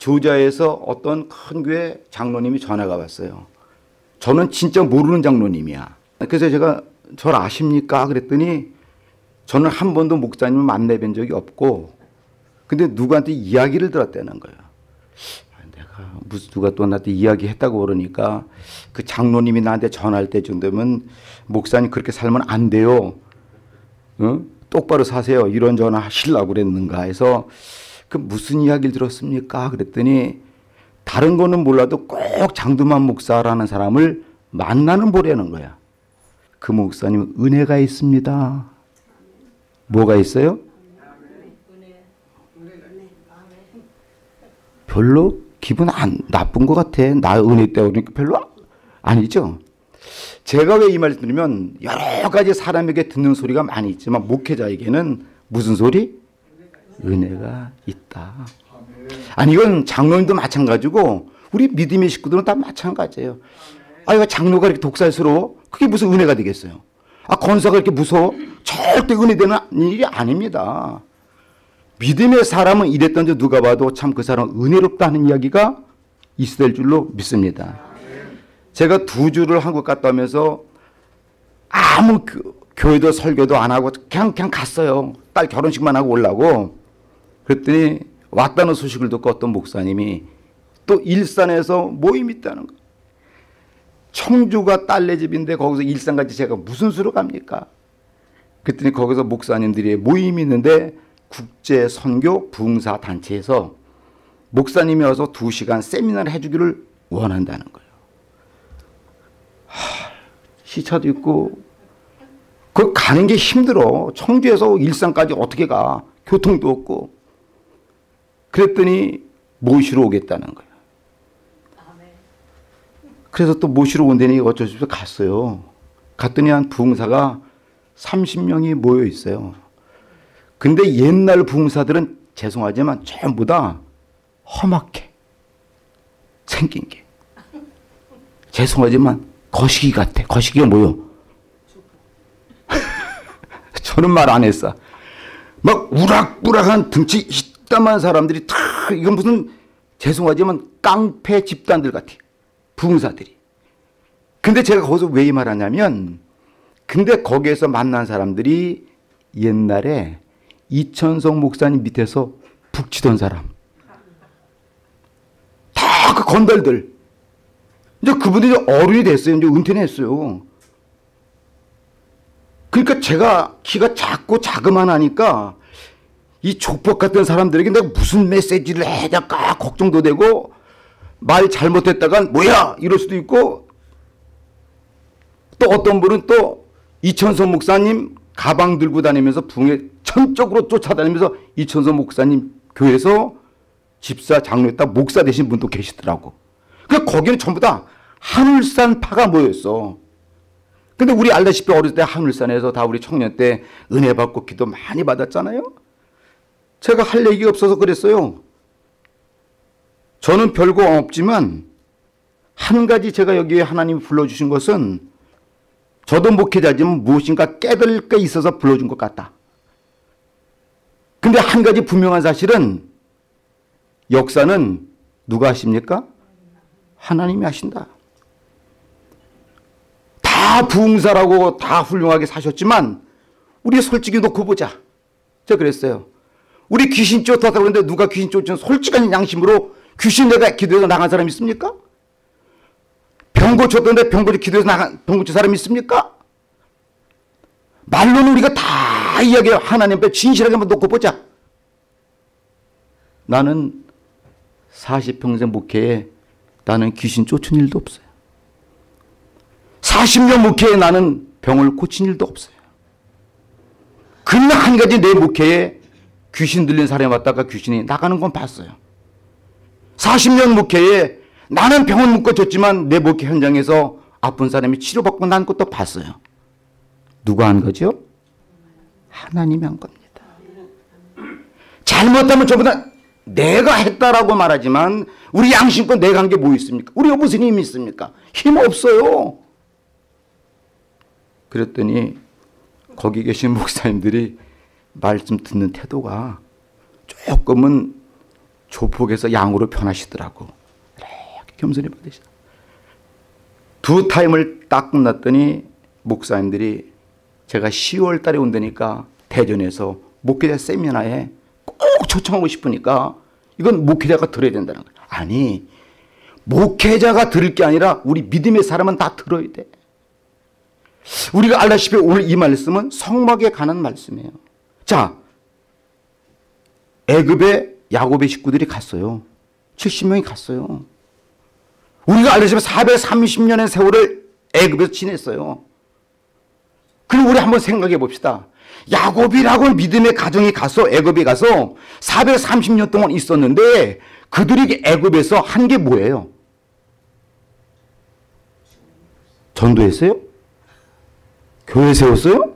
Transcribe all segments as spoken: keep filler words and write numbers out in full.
조자에서 어떤 큰 교회 장로님이 전화가 왔어요. 저는 진짜 모르는 장로님이야. 그래서 제가 저를 아십니까? 그랬더니 저는 한 번도 목사님을 만나뵌 적이 없고 근데 누구한테 이야기를 들었다는 거예요. 내가 무슨 누가 또 나한테 이야기했다고 그러니까 그 장로님이 나한테 전화할 때 정도면 목사님 그렇게 살면 안 돼요. 어? 똑바로 사세요. 이런 전화 하시려고 그랬는가 해서 그 무슨 이야기를 들었습니까? 그랬더니 다른 거는 몰라도 꼭 장두만 목사라는 사람을 만나는 보려는 거야. 그 목사님 은혜가 있습니다. 뭐가 있어요? 별로 기분 안 나쁜 것 같아. 나 은혜 때문에 그러니까 별로 아니죠. 제가 왜 이 말을 드리면 여러 가지 사람에게 듣는 소리가 많이 있지만 목회자에게는 무슨 소리? 은혜가 있다. 아니 이건 장로님도 마찬가지고 우리 믿음의 식구들은 다 마찬가지예요. 아 이거 장로가 이렇게 독살스러워? 그게 무슨 은혜가 되겠어요? 아 권사가 이렇게 무서워? 절대 은혜되는 일이 아닙니다. 믿음의 사람은 이랬던지 누가 봐도 참 그 사람은 은혜롭다는 이야기가 있어야 될 줄로 믿습니다. 제가 두 주를 한국 갔다 오면서 아무 교, 교회도 설교도 안 하고 그냥 그냥 갔어요. 딸 결혼식만 하고 오려고. 그랬더니 왔다는 소식을 듣고 어떤 목사님이 또 일산에서 모임이 있다는 거. 청주가 딸네 집인데 거기서 일산까지 제가 무슨 수로 갑니까? 그랬더니 거기서 목사님들이 모임이 있는데 국제 선교 부흥사 단체에서 목사님이 와서 두 시간 세미나를 해주기를 원한다는 거예요. 하, 시차도 있고 그 가는 게 힘들어. 청주에서 일산까지 어떻게 가? 교통도 없고. 그랬더니 모시러 오겠다는 거예요. 그래서 또 모시러 온다니 어쩔 수 없이 갔어요. 갔더니 한 부흥사가 삼십 명이 모여 있어요. 근데 옛날 부흥사들은 죄송하지만 전부 다 험악해. 생긴 게. 죄송하지만 거시기 같아. 거시기가 뭐요? 저는 말 안 했어. 막 우락부락한 등치 희땀한 사람들이 다 이건 무슨 죄송하지만 깡패 집단들 같아. 부흥사들이. 근데 제가 거기서 왜 이 말하냐면 근데 거기에서 만난 사람들이 옛날에 이천성 목사님 밑에서 북치던 사람. 다 그 건달들. 이제 그분들이 어른이 됐어요. 이제 은퇴는 했어요. 그러니까 제가 키가 작고 자그만하니까 이 족복 같은 사람들에게 내가 무슨 메시지를 해야 될까 걱정도 되고 말 잘못했다간 뭐야 이럴 수도 있고 또 어떤 분은 또 이천성 목사님 가방 들고 다니면서 붕에 천적으로 쫓아다니면서 이천성 목사님 교회에서 집사 장로했다 목사 되신 분도 계시더라고. 그러니까 거기는 전부 다 하늘산 파가 모였어. 근데 우리 알다시피 어렸을 때 하늘산에서 다 우리 청년 때 은혜 받고 기도 많이 받았잖아요. 제가 할 얘기가 없어서 그랬어요. 저는 별거 없지만 한 가지 제가 여기에 하나님이 불러주신 것은 저도 목회자지만 무엇인가 깨달을 게 있어서 불러준 것 같다. 근데 한 가지 분명한 사실은 역사는 누가 하십니까? 하나님이 하신다. 다 부흥사라고 다 훌륭하게 사셨지만 우리 솔직히 놓고 보자. 제가 그랬어요. 우리 귀신 쫓았다고 그러는데 누가 귀신 쫓은 솔직한 양심으로 귀신 내가 기도해서 나간 사람 있습니까? 병 고쳤던데 병 고쳐 기도해서 나간 병 고친 사람 있습니까? 말로는 우리가 다 이야기해. 하나님 앞에 진실하게 한번 놓고 보자. 나는 사십 평생 목회에 나는 귀신 쫓은 일도 없어요. 사십 년 목회에 나는 병을 고친 일도 없어요. 그냥 한 가지 내 목회에 귀신 들린 사람이 왔다가 귀신이 나가는 건 봤어요. 사십 년 목회에 나는 병을 묶어줬지만 내 목회 현장에서 아픈 사람이 치료받고 난 것도 봤어요. 누가 한 거죠? 하나님이 한 겁니다. 잘못하면 전부 다 내가 했다라고 말하지만 우리 양심껏 내가 한 게 뭐 있습니까? 우리가 무슨 힘이 있습니까? 힘 없어요. 그랬더니 거기 계신 목사님들이 말씀 듣는 태도가 조금은 조폭에서 양으로 변하시더라고. 이렇게 겸손히 받으시다. 두 타임을 딱 끝났더니 목사님들이 제가 시월 달에 온다니까 대전에서 목회자 세미나에 꼭 초청하고 싶으니까 이건 목회자가 들어야 된다는 거예요. 아니, 목회자가 들을 게 아니라 우리 믿음의 사람은 다 들어야 돼. 우리가 알다시피 오늘 이 말씀은 성막에 관한 말씀이에요. 자, 애굽에 야곱의 식구들이 갔어요. 칠십 명이 갔어요. 우리가 알다시피 사백삼십 년의 세월을 애굽에서 지냈어요. 그럼 우리 한번 생각해 봅시다. 야곱이라고 믿음의 가정이 가서 애굽에 가서 사백삼십 년 동안 있었는데 그들이 애굽에서 한 게 뭐예요? 전도했어요? 교회 세웠어요?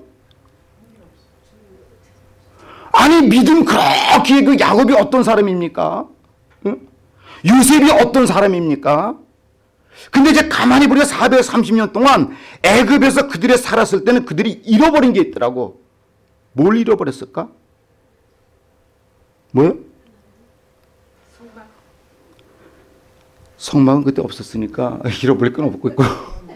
아니, 믿음 그렇게 그 야곱이 어떤 사람입니까? 응? 요셉이 어떤 사람입니까? 근데 이제 가만히 보니까 사백삼십 년 동안 애굽에서 그들이 살았을 때는 그들이 잃어버린 게 있더라고. 뭘 잃어버렸을까? 뭐요? 성막. 성막은 그때 없었으니까 잃어버릴 건 없고 있고.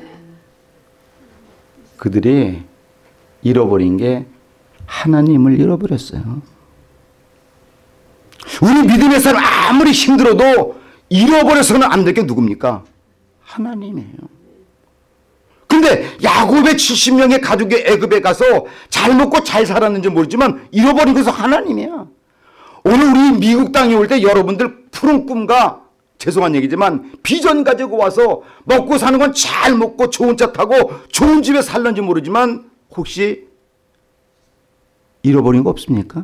그들이 잃어버린 게 하나님을 잃어버렸어요. 우리 믿음의 사람 아무리 힘들어도 잃어버려서는 안 될 게 누굽니까? 하나님이에요. 근데 야곱의 칠십 명의 가족이 애굽에 가서 잘 먹고 잘 살았는지 모르지만 잃어버린 것은 하나님이야. 오늘 우리 미국 땅에 올 때 여러분들 푸른 꿈과 죄송한 얘기지만 비전 가지고 와서 먹고 사는 건 잘 먹고 좋은 차 타고 좋은 집에 살는지 모르지만 혹시 잃어버린 거 없습니까?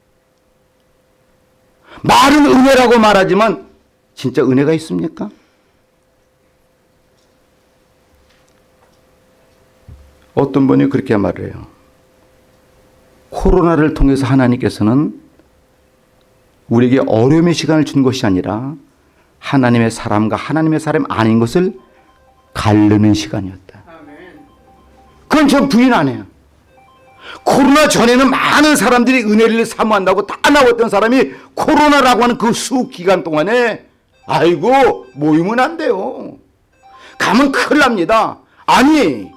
말은 은혜라고 말하지만 진짜 은혜가 있습니까? 어떤 분이 그렇게 말을 해요. 코로나를 통해서 하나님께서는 우리에게 어려움의 시간을 준 것이 아니라 하나님의 사람과 하나님의 사람 아닌 것을 가르는 시간이었다. 그건 전 부인 안 해요. 코로나 전에는 많은 사람들이 은혜를 사모한다고 다 나왔던 사람이 코로나라고 하는 그 수 기간 동안에 아이고 모이면 안 돼요. 가면 큰일 납니다. 아니,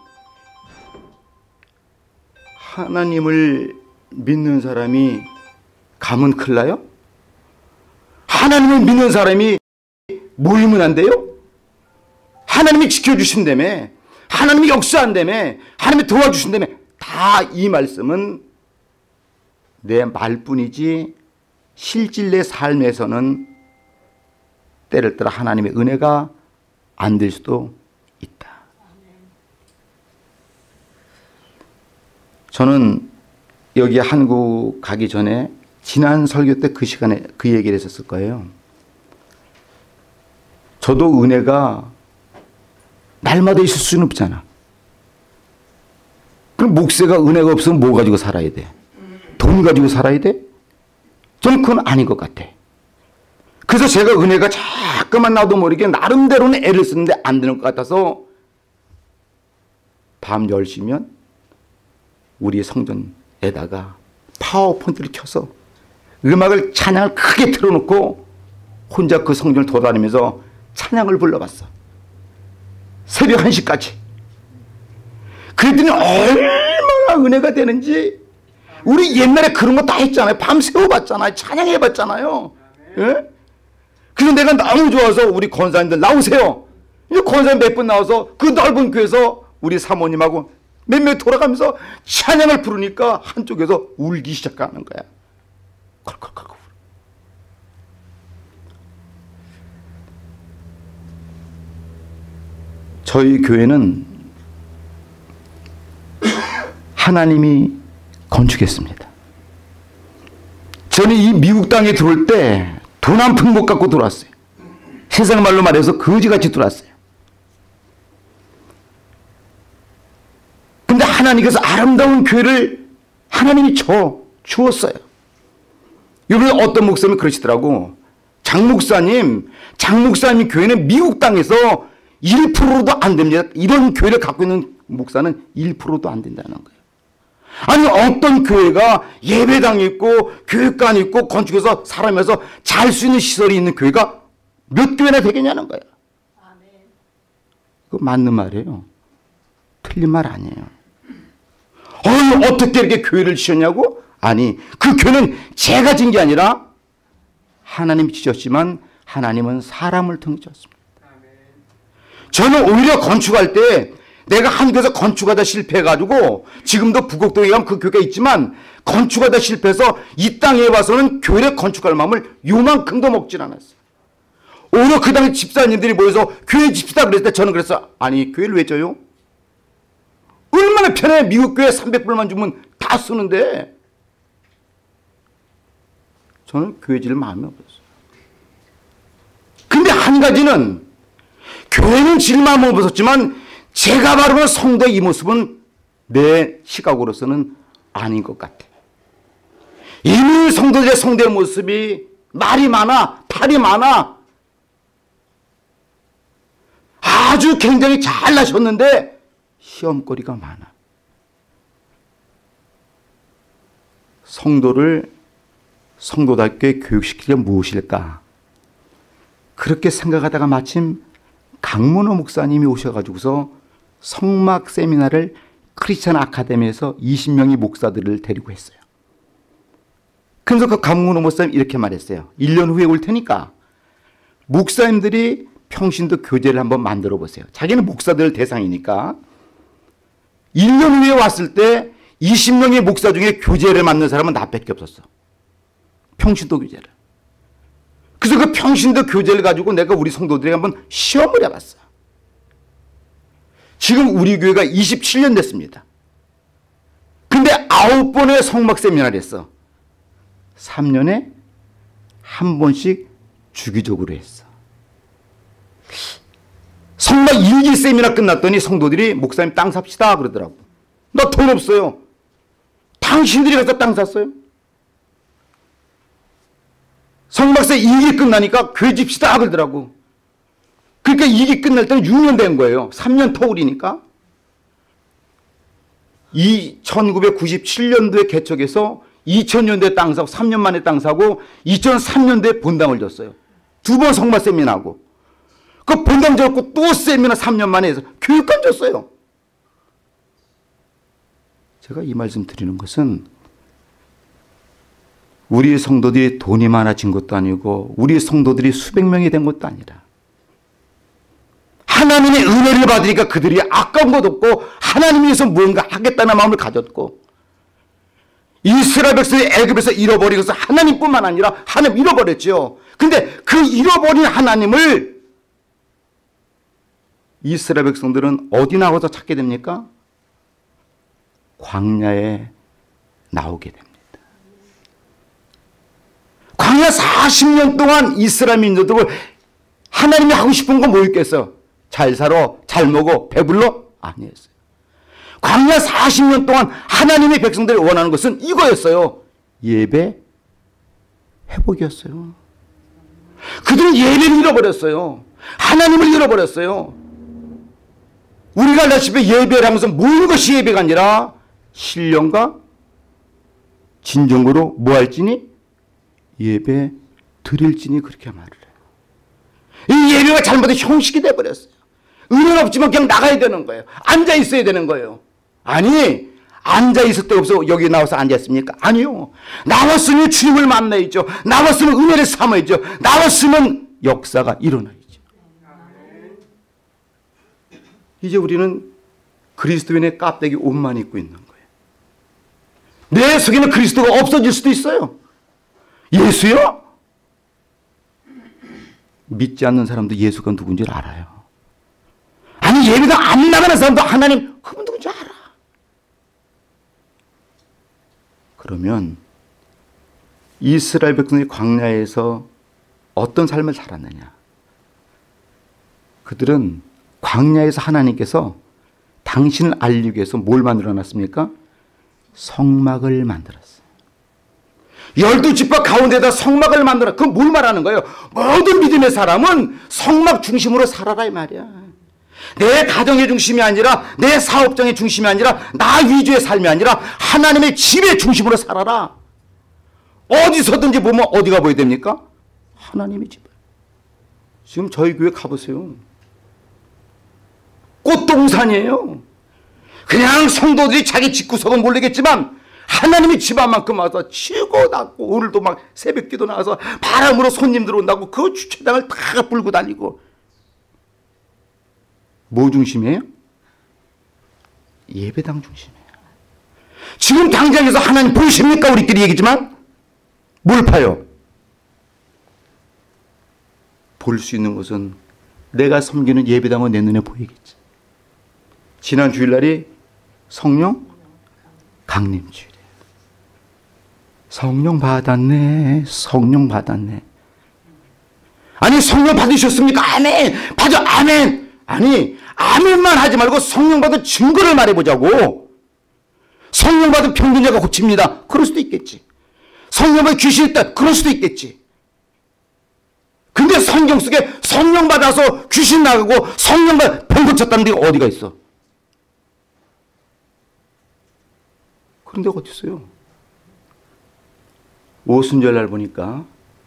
하나님을 믿는 사람이 가면 큰일 나요? 하나님을 믿는 사람이 모이면 안 돼요? 하나님이 지켜주신다며, 하나님이 역사한다며, 하나님이 도와주신다며. 다 이 말씀은 내 말뿐이지 실질 내 삶에서는 때를 따라 하나님의 은혜가 안 될 수도 있다. 저는 여기 한국 가기 전에 지난 설교 때 그 시간에 그 얘기를 했었을 거예요. 저도 은혜가 날마다 있을 수는 없잖아. 그럼 목사가 은혜가 없으면 뭐 가지고 살아야 돼? 돈 가지고 살아야 돼? 저는 그건 아닌 것 같아. 그래서 제가 은혜가 자꾸만 나도 모르게 나름대로는 애를 쓰는데 안 되는 것 같아서 밤 열 시면 우리 성전에다가 파워포인트를 켜서 음악을 찬양을 크게 틀어놓고 혼자 그 성전을 돌아다니면서 찬양을 불러봤어. 새벽 한 시까지. 그랬더니 얼마나 은혜가 되는지. 우리 옛날에 그런 거 다 했잖아요. 밤 새워봤잖아요. 찬양해봤잖아요. 예? 그래서 내가 너무 좋아서 우리 권사님들 나오세요. 이제 권사님 몇 분 나와서 그 넓은 교회에서 우리 사모님하고 몇 명 돌아가면서 찬양을 부르니까 한쪽에서 울기 시작하는 거야. 콜콜콜콜. 저희 교회는 하나님이 건축했습니다. 저는 이 미국 땅에 들어올 때 돈 한 푼 못 갖고 들어왔어요. 세상 말로 말해서 거지같이 들어왔어요. 근데 하나님께서 아름다운 교회를 하나님이 줘 주었어요. 여러분 어떤 목사님이 그러시더라고. 장 목사님, 장 목사님 교회는 미국 땅에서 일 퍼센트도 안 됩니다. 이런 교회를 갖고 있는 목사는 일 퍼센트도 안 된다는 거예요. 아니 어떤 교회가 예배당 있고 교육관 있고 건축해서 사람에서 잘 수 있는 시설이 있는 교회가 몇 교회나 되겠냐는 거야. 그거 맞는 말이에요. 틀린 말 아니에요. 어, 어떻게 이렇게 교회를 지었냐고? 아니 그 교회는 제가 진 게 아니라 하나님이 지었지만 하나님은 사람을 통해 지었습니다. 저는 오히려 건축할 때 내가 한국에서 건축하다 실패해가지고 지금도 부곡동에 가면 그 교회가 있지만 건축하다 실패해서 이 땅에 와서는 교회를 건축할 마음을 요만큼도 먹질 않았어요. 오히려 그 당시 집사님들이 모여서 교회 집시다 그랬을 때 저는 그랬어. 아니 교회를 왜 져요? 얼마나 편해. 미국 교회 삼백 불만 주면 다 쓰는데. 저는 교회 질 마음이 없었어요. 근데 한 가지는 교회는 질 마음은 없었지만 제가 바라보는 성도의 이 모습은 내 시각으로서는 아닌 것 같아. 이미 성도들의 성도의 모습이 말이 많아, 탈이 많아. 아주 굉장히 잘나셨는데 시험거리가 많아. 성도를 성도답게 교육시키려 무엇일까? 그렇게 생각하다가 마침 강문호 목사님이 오셔가지고서 성막 세미나를 크리스천 아카데미에서 이십 명의 목사들을 데리고 했어요. 그래서 그 강문호 목사님 이렇게 말했어요. 일 년 후에 올 테니까 목사님들이 평신도 교제를 한번 만들어 보세요. 자기는 목사들 대상이니까. 일 년 후에 왔을 때 이십 명의 목사 중에 교제를 만든 사람은 나밖에 없었어. 평신도 교제를. 그래서 그 평신도 교제를 가지고 내가 우리 성도들에게 한번 시험을 해봤어. 지금 우리 교회가 이십칠 년 됐습니다. 근데 아홉 번의 성막 세미나를 했어. 삼 년에 한 번씩 주기적으로 했어. 성막 일 기 세미나 끝났더니 성도들이 목사님 땅 삽시다 그러더라고. 나 돈 없어요. 당신들이 가서 땅 샀어요. 성막세 이 기 끝나니까 교회 집시다 그러더라고. 그러니까 이 기 끝날 때는 육 년 된 거예요. 삼 년 터울이니까. 이 천구백구십칠 년도에 개척해서 이천 년도에 땅 사고 삼 년 만에 땅 사고 이천삼 년도에 본당을 줬어요. 두 번 성막 세미나하고. 그 본당 줬고 또 세미나 삼 년 만에 해서 교육관 줬어요. 제가 이 말씀 드리는 것은 우리 성도들이 돈이 많아진 것도 아니고 우리 성도들이 수백 명이 된 것도 아니라 하나님의 은혜를 받으니까 그들이 아까운 것 없고 하나님 위해서 무언가 하겠다는 마음을 가졌고 이스라엘 백성이 애굽에서 잃어버리고서 하나님뿐만 아니라 하나님 잃어버렸죠. 근데 그 잃어버린 하나님을 이스라엘 백성들은 어디 나와서 찾게 됩니까? 광야에 나오게 됩니다. 광야 사십 년 동안 이스라엘 민족들을 하나님이 하고 싶은 건 뭐 있겠어요? 잘 살아, 잘 먹어, 배불러? 아니었어요. 광야 사십 년 동안 하나님의 백성들이 원하는 것은 이거였어요. 예배 회복이었어요. 그들은 예배를 잃어버렸어요. 하나님을 잃어버렸어요. 우리가 알다시피 예배를 하면서 모든 것이 예배가 아니라 신령과 진정으로 뭐 할지니? 예배 드릴지니 그렇게 말을 해요. 이 예배가 잘못된 형식이 돼버렸어요. 은혜는 없지만 그냥 나가야 되는 거예요. 앉아 있어야 되는 거예요. 아니 앉아 있을 때 없어 여기 나와서 앉았습니까? 아니요. 나왔으면 주님을 만나야죠. 나왔으면 은혜를 삼아야죠. 나왔으면 역사가 일어나야죠. 이제 우리는 그리스도인의 껍데기 옷만 입고 있는 거예요. 내 속에는 그리스도가 없어질 수도 있어요. 예수요? 믿지 않는 사람도 예수가 누군지 알아요. 아니 예배당 안 나가는 사람도 하나님 그분 누군지 알아. 그러면 이스라엘 백성이 광야에서 어떤 삶을 살았느냐? 그들은 광야에서 하나님께서 당신을 알리기 위해서 뭘 만들어놨습니까? 성막을 만들었어요. 열두 지파 가운데다 성막을 만들어. 그건 뭘 말하는 거예요? 모든 믿음의 사람은 성막 중심으로 살아라 이 말이야. 내 가정의 중심이 아니라 내 사업장의 중심이 아니라 나 위주의 삶이 아니라 하나님의 집의 중심으로 살아라. 어디서든지 보면 어디가 보여야 됩니까? 하나님의 집. 지금 저희 교회 가보세요. 꽃동산이에요. 그냥 성도들이 자기 집구석은 모르겠지만 하나님의 집 앞만큼 와서 치고 닫고 오늘도 막 새벽기도 나와서 바람으로 손님 들어온다고 그 주차장을 다 불고 다니고. 뭐 중심이에요? 예배당 중심이에요. 지금 당장에서 하나님 보이십니까? 우리끼리 얘기지만 뭘 파요? 볼 수 있는 것은 내가 섬기는 예배당은 내 눈에 보이겠지. 지난 주일날이 성령 강림주일이에요. 성령 받았네. 성령 받았네. 아니 성령 받으셨습니까? 아멘. 받아. 아멘. 아니 아멘만 하지 말고 성령 받은 증거를 말해보자고. 성령 받은 평균자가 고칩니다. 그럴 수도 있겠지. 성령 받은 귀신이 있다. 그럴 수도 있겠지. 근데 성경 속에 성령 받아서 귀신 나가고 성령 받아 병 고쳤다는 데가 어디가 있어? 그런 데가 어디 있어요? 오순절날 보니까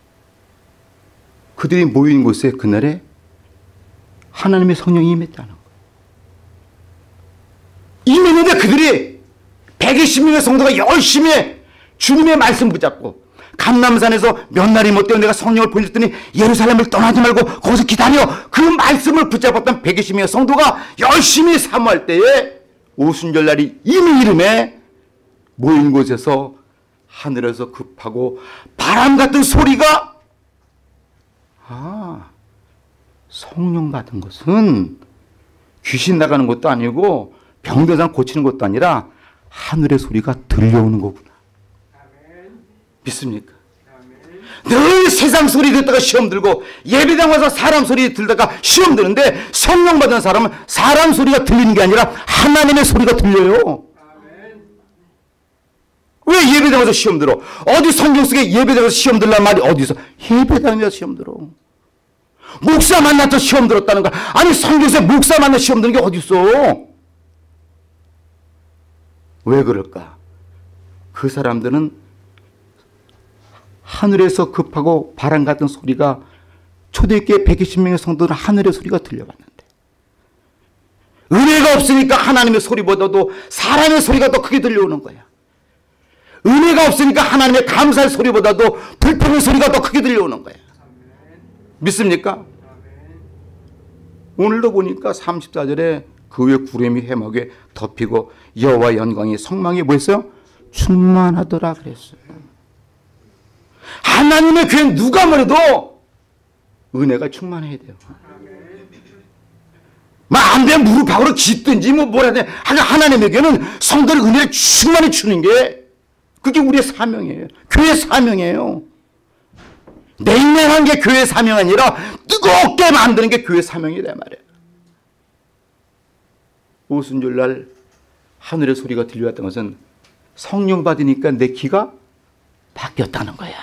그들이 모인 곳에 그날에 하나님의 성령이 임했다는 거예요. 임했는데 그들이 백이십 명의 성도가 열심히 주님의 말씀 붙잡고 감람산에서 몇 날이 못 되어 내가 성령을 보냈더니 예루살렘을 떠나지 말고 거기서 기다려. 그 말씀을 붙잡았던 백이십 명의 성도가 열심히 사모할 때에 오순절날이 이미 이름에 모인 곳에서 하늘에서 급하고 바람 같은 소리가, 아, 성령 받은 것은 귀신 나가는 것도 아니고 병든 사람 고치는 것도 아니라 하늘의 소리가 들려오는 거구나. 믿습니까? 늘 세상 소리 듣다가 시험 들고 예배당 와서 사람 소리 들다가 시험 드는데 성령 받은 사람은 사람 소리가 들리는 게 아니라 하나님의 소리가 들려요. 왜 예배당 와서 시험 들어? 어디 성경 속에 예배당 와서 시험 들란 말이 어디서? 예배당에서 시험 들어. 목사 만나서 시험 들었다는 거야. 아니 성경에서 목사 만나 시험 드는 게 어디 있어? 왜 그럴까? 그 사람들은 하늘에서 급하고 바람 같은 소리가, 초대교회 백이십 명의 성도들은 하늘의 소리가 들려왔는데 은혜가 없으니까 하나님의 소리보다도 사람의 소리가 더 크게 들려오는 거야. 은혜가 없으니까 하나님의 감사의 소리보다도 불평의 소리가 더 크게 들려오는 거야. 믿습니까? 오늘도 보니까 삼십사 절에 그 위에 구름이 해막에 덮이고 여호와 영광이 성망에 뭐 했어요? 충만하더라 그랬어요. 하나님의 교회는 누가 뭐래도 은혜가 충만해야 돼요. 막 안 되면 무릎하고 짖든지 뭐 뭐라 해야 돼. 하나님의 교회는 성도를 은혜를 충만히 주는 게 그게 우리의 사명이에요. 교회 사명이에요. 냉랭한 게 교회 사명이 아니라 뜨겁게 만드는 게 교회 사명이다 말이에요. 오순절날 하늘의 소리가 들려왔던 것은 성령 받으니까 내 귀가 바뀌었다는 거야.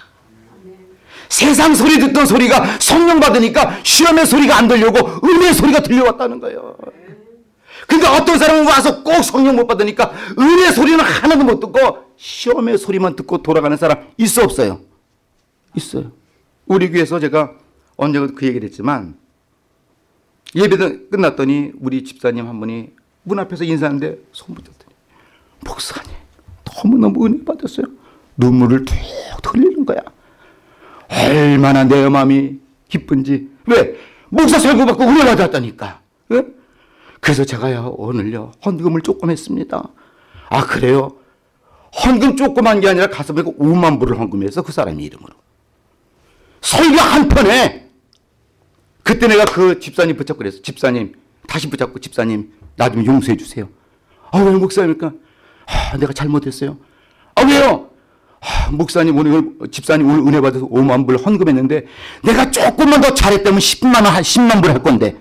세상 소리 듣던 소리가 성령 받으니까 시험의 소리가 안 들려오고 은혜의 소리가 들려왔다는 거예요. 근데 어떤 사람은 와서 꼭 성령 못 받으니까 은혜의 소리는 하나도 못 듣고 시험의 소리만 듣고 돌아가는 사람 있어 없어요? 있어요. 우리 교회에서 제가 언제 그 얘기를 했지만 예배 끝났더니 우리 집사님 한 분이 문 앞에서 인사하는데 손 붙였더니 목사님 너무너무 은혜 받았어요. 눈물을 툭 흘리는 거야. 얼마나 내 마음이 기쁜지. 왜? 목사 설교 받고 은혜 받았다니까. 왜? 그래서 제가요 오늘요 헌금을 조금 했습니다. 아 그래요? 헌금 조그만 게 아니라 가서 보니까 오만 불을 헌금해서 그 사람 이름으로 설교 한 편에. 그때 내가 그 집사님 붙잡고 그랬어. 집사님 다시 붙잡고 집사님 나 좀 용서해 주세요. 아 왜 목사님입니까? 아, 내가 잘못했어요. 아 왜요? 아, 목사님 오늘 집사님 오늘 은혜 받아서 오만 불 헌금했는데 내가 조금만 더 잘했다면 십만 원 한 십만 불 할 건데.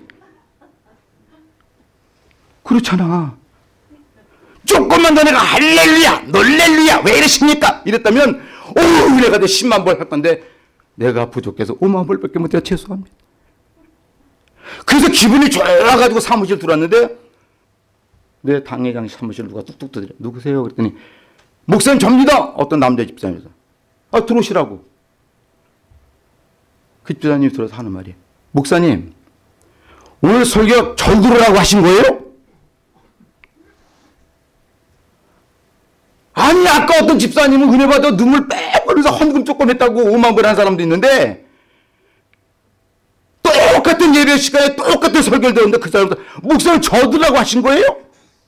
그렇잖아. 조금만 더 내가 할렐루야 놀렐루야 왜 이러십니까 이랬다면 오 은혜가 돼 십만 불 할 건데 내가 부족해서 오만 불밖에 못해서 죄송합니다. 그래서 기분이 좋아가지고 사무실 들어왔는데 내 당회장 사무실 누가 뚝뚝 두드려. 누구세요? 그랬더니 목사님 접니다. 어떤 남자 집사님이서. 아, 들어오시라고. 그 집사님이 들어서 하는 말이, 목사님 오늘 설교 절 들으라고 하신 거예요? 아니, 아까 어떤 집사님은 은혜 받아 눈물 빽 흘려서 헌금 조금 했다고 오만 불 한 사람도 있는데 똑같은 예배 시간에 똑같은 설교를 들었는데 그 사람도 목사님 저 들으라고 하신 거예요?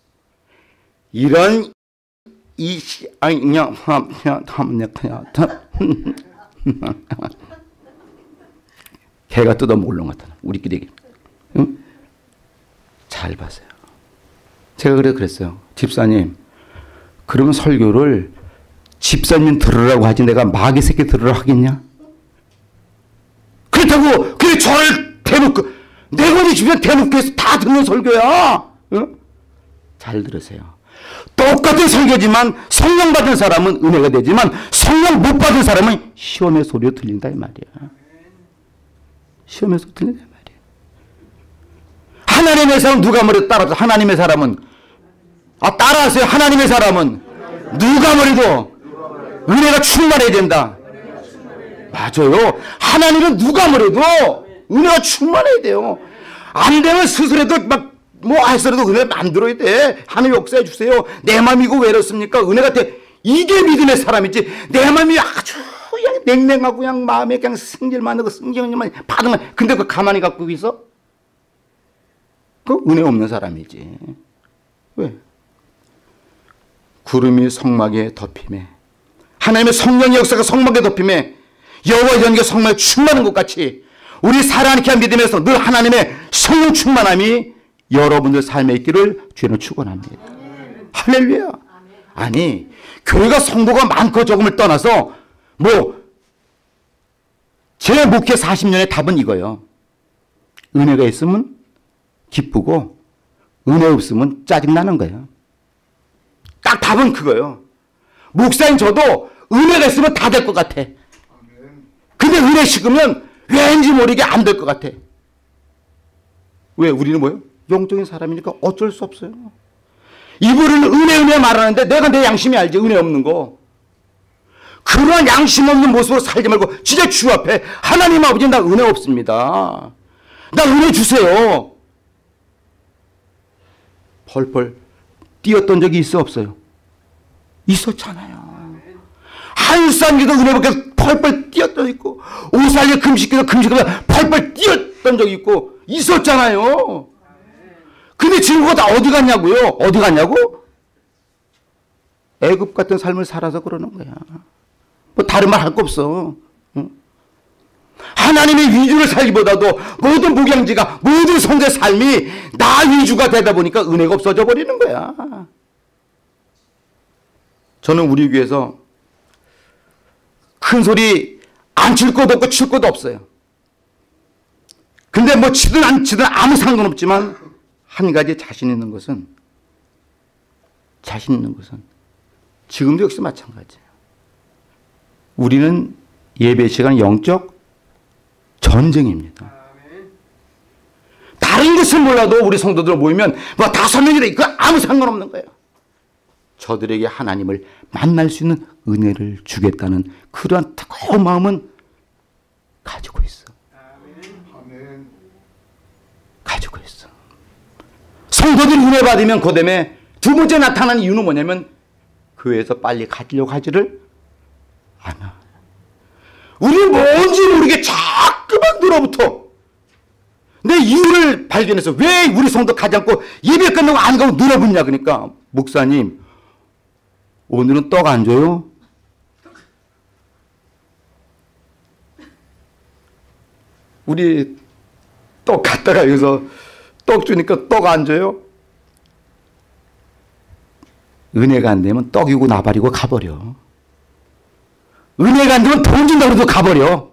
이런 이 아니 그냥 그냥 그냥 그냥 개가 뜯어먹을 놈 같아. 우리끼리. 응? 잘 봤어요. 제가 그래 그랬어요. 집사님, 그러면 설교를 집사님 들으라고 하지 내가 마귀 새끼 들으라고 하겠냐? 그렇다고 그래 저를 대놓고 내가 우리 집에 대놓고 해서 다 듣는 설교야. 응? 잘 들으세요. 똑같은 설교지만 성령 받은 사람은 은혜가 되지만 성령 못 받은 사람은 시험의 소리로 들린다 이 말이야. 시험의 소리로 들린다 이 말이야. 하나님의 사람 누가 뭐래도 따라서 하나님의 사람은 아 따라하세요. 하나님의 사람은 누가 뭐래도 은혜가 충만해야 된다. 맞아요. 하나님은 누가 뭐래도 은혜가 충만해야 돼요. 안 되면 스스로도 막 뭐 하서라도 은혜 만들어야 돼. 하나님 역사해 주세요. 내 마음이고 왜 이렇습니까? 은혜 같아. 이게 믿음의 사람이지. 내 마음이 아주 그냥 냉랭하고 그냥 마음에 그냥 승질 많은 거 승질만 받으면 근데 그 가만히 갖고 있어? 그 은혜 없는 사람이지. 왜? 구름이 성막에 덮임에 하나님의 성령의 역사가 성막에 덮임에 여호와의 연기가 성막에 충만한 것 같이 우리 살아있게 한 믿음에서 늘 하나님의 성령 충만함이 여러분들 삶에 있기를 주는 축원합니다. 할렐루야. 아니 교회가 성도가 많고 적음을 떠나서 뭐 제 목회 사십 년의 답은 이거예요. 은혜가 있으면 기쁘고 은혜 없으면 짜증나는 거예요. 딱 답은 그거예요. 목사님 저도 은혜가 있으면 다 될 것 같아. 근데 은혜 식으면 왠지 모르게 안 될 것 같아. 왜? 우리는 뭐예요? 영적인 사람이니까 어쩔 수 없어요. 이분은 은혜 은혜 말하는데 내가 내 양심이 알지 은혜 없는 거. 그런 양심 없는 모습으로 살지 말고 진짜 주 앞에 하나님 아버지 나 은혜 없습니다. 나 은혜 주세요. 펄펄 뛰었던 적이 있어 없어요? 있었잖아요. 한산기도 은혜 받게 펄펄 뛰었던 적이 있고 오살리 금식기도 금식기도 펄펄 뛰었던 적이 있고 있었잖아요. 근데 지금 그거 다 어디 갔냐고요? 어디 갔냐고? 애굽 같은 삶을 살아서 그러는 거야. 뭐 다른 말 할 거 없어. 응? 하나님의 위주를 살기보다도 모든 목양지가 모든 성도의 삶이 나 위주가 되다 보니까 은혜가 없어져 버리는 거야. 저는 우리 교회에서 큰 소리 안 칠 것도 없고 칠 것도 없어요. 근데 뭐 치든 안 치든 아무 상관없지만 한 가지 자신 있는 것은 자신 있는 것은 지금도 역시 마찬가지예요. 우리는 예배 시간 영적 전쟁입니다. 다른 것은 몰라도 우리 성도들 모이면 뭐 다섯 명이라 이거 아무 상관없는 거예요. 저들에게 하나님을 만날 수 있는 은혜를 주겠다는 그러한 뜨거운 마음은 가지고 있어. 가지고 있어. 성도들이 은혜 받으면 그 다음에 두 번째 나타나는 이유는 뭐냐면 교회에서 빨리 가지려고 하지를 않아. 우리는 뭔지 모르게 자꾸만 늘어붙어. 내 이유를 발견해서 왜 우리 성도 가지 않고 예배 끝나고 안 가고 늘어붙냐. 그러니까 목사님 오늘은 떡 안 줘요? 우리 떡 갖다가 여기서 떡 주니까 떡 안 줘요? 은혜가 안 되면 떡이고 나발이고 가버려. 은혜가 안 되면 돈 준다고 해도 가버려.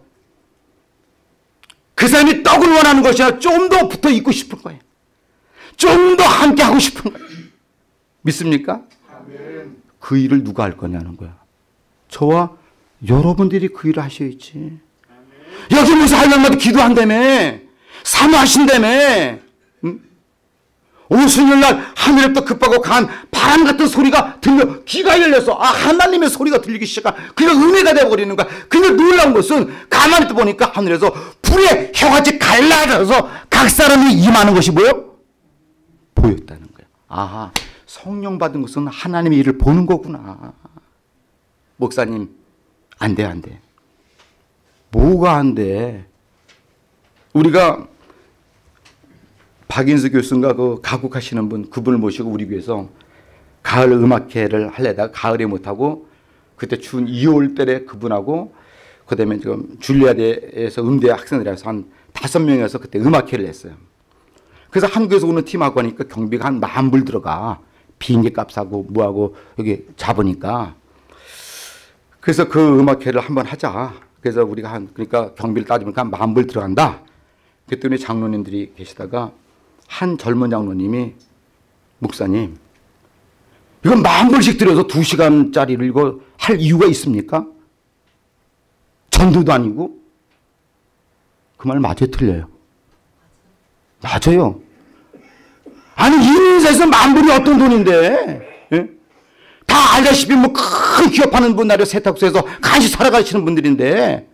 그 사람이 떡을 원하는 것이 아니라 좀 더 붙어 있고 싶은 거예요. 좀 더 함께 하고 싶은 거예요. 믿습니까? 아멘. 그 일을 누가 할 거냐는 거야. 저와 여러분들이 그 일을 하셔야지. 아멘. 여기 무슨 할 날마다 기도한다며. 사모하신다며. 응? 오순절날 하늘에부터 급하고 간 바람 같은 소리가 들려 귀가 열려서 아 하나님의 소리가 들리기 시작한 그게 은혜가 되어버리는 거야. 근데 놀라운 것은 가만히 또 보니까 하늘에서 불에 혀같이 갈라져서 각 사람이 임하는 것이 뭐예요? 보였다는 거야. 아하, 성령 받은 것은 하나님의 일을 보는 거구나. 목사님 안 돼, 안 돼. 뭐가 안 돼? 우리가 박인수 교수인가 그 가국하시는 분 그분을 모시고 우리 교회에서 가을 음악회를 하려다가 가을에 못하고 그때 추운 이월 달에 그분하고 그다음에 지금 줄리아대에서 음대 학생들이라서 한 다섯 명이서 그때 음악회를 했어요. 그래서 한국에서 오는 팀하고 하니까 경비가 한 만 불 들어가. 비행기 값하고 뭐하고 여기 잡으니까. 그래서 그 음악회를 한번 하자. 그래서 우리가 한 그러니까 경비를 따지니까 한 만 불 들어간다. 그랬더니 장로님들이 계시다가 한 젊은 장로님이 목사님 이거 만 불씩 들여서 두 시간짜리를 이거 할 이유가 있습니까? 전도도 아니고. 그 말 맞아요, 틀려요? 맞아요. 아니 인사에서 만 불이 어떤 돈인데. 예? 다 알다시피 뭐 큰 기업하는 분들이 세탁소에서 간시 살아가시는 분들인데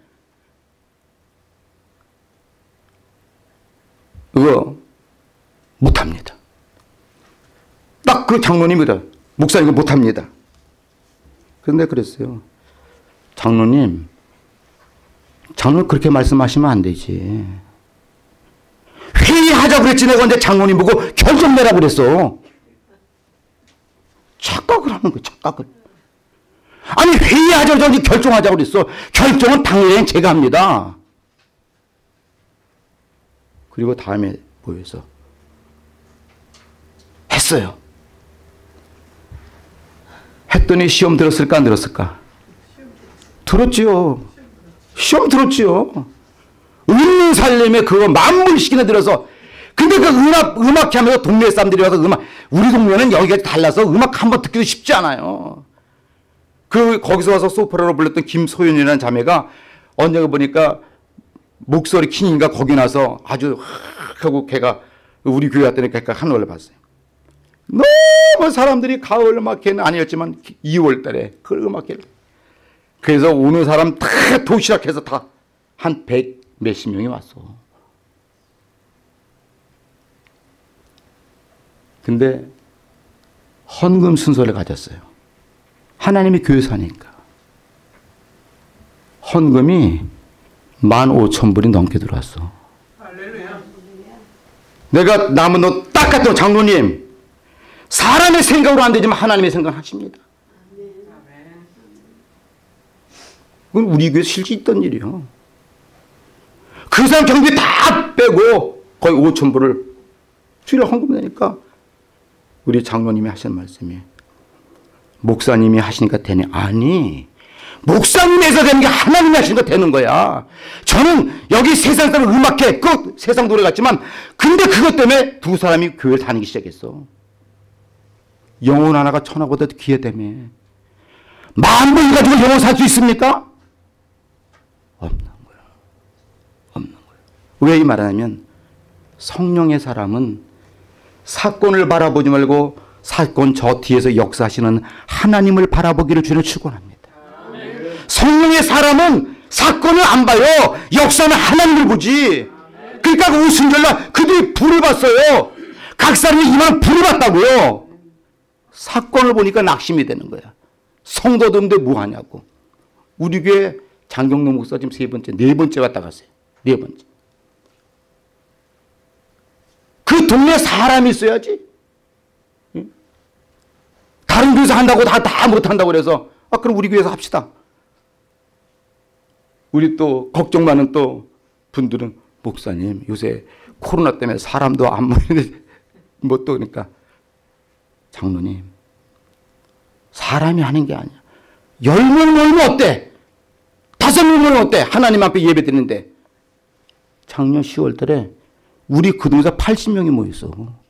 그거 못합니다. 딱 그 장로님이다. 목사님 이거 못합니다. 그런데 그랬어요. 장로님, 장로님 그렇게 말씀하시면 안 되지. 회의하자고 그랬지 내가 근데 장로님 보고 결정 내라고 그랬어. 착각을 하는 거야, 착각을. 아니 회의하자고 결정하자고 그랬어. 결정은 당연히 제가 합니다. 그리고 다음에 모여서 했어요. 했더니 시험 들었을까 안 들었을까? 들었지요. 시험 들었지요. 은는 살림에 그거 만불씩이나 들어서. 근데 그 음악, 음악회 하면서 동네 사람들이 와서 음악, 우리 동네는 여기가 달라서 음악 한번 듣기도 쉽지 않아요. 그, 거기서 와서 소프라노 불렀던 김소연이라는 자매가 언젠가 보니까 목소리 킹인가 거기 나서 아주 하고 걔가 우리 교회 왔더니 걔가 한 올려 봤어요. 너무 사람들이 가을 음악회는 아니었지만 이월 달에 그 음악회를. 그래서 오는 사람 다 도시락해서 다 한 백 몇십 명이 왔어. 근데 헌금 순서를 가졌어요. 하나님이 교회 사니까. 헌금이 만 오천 불이 넘게 들어왔어. 내가 남은 너 딱 갔더니 장로님, 사람의 생각으로 안 되지만 하나님의 생각을 하십니다. 그건 우리 교회에 실제 있던 일이요. 그 사람 경비 다 빼고 거의 오천 불을 주일에 헌금 내니까 우리 장로님이 하시는 말씀이 목사님이 하시니까 되네. 아니, 목사님에서 되는 게 하나님이 하시니까 되는 거야. 저는 여기 세상 사람 음악회 그 세상 노래 같지만 근데 그것 때문에 두 사람이 교회를 다니기 시작했어. 영혼 하나가 천하보다도 귀하다며. 만 불 가지고 영혼 살 수 있습니까? 없는 거야. 없는 거야. 왜 이 말하냐면 성령의 사람은 사건을 바라보지 말고 사건 저 뒤에서 역사하시는 하나님을 바라보기를 주는 축원합니다. 성령의 사람은 사건을 안 봐요. 역사는 하나님을 보지. 그러니까 그 오순절날 그들이 불을 봤어요. 각 사람이 이만 불을 봤다고요. 사건을 보니까 낙심이 되는 거야. 성도들인데 뭐하냐고. 우리 교회 장경록 목사 지금 세 번째, 네 번째 왔다 갔어요. 네 번째. 그 동네에 사람이 있어야지. 응? 다른 교회에서 한다고 다, 다 못한다고 그래서 아 그럼 우리 교회에서 합시다. 우리 또 걱정 많은 또 분들은 목사님 요새 코로나 때문에 사람도 안 모이는데 뭐 또 그러니까 장로님 사람이 하는 게 아니야. 열 명 모이면 어때? 다섯 명 모이면 어때? 하나님 앞에 예배 드리는데 작년 시월 달에 우리 그 동네에서 팔십 명이 모였어.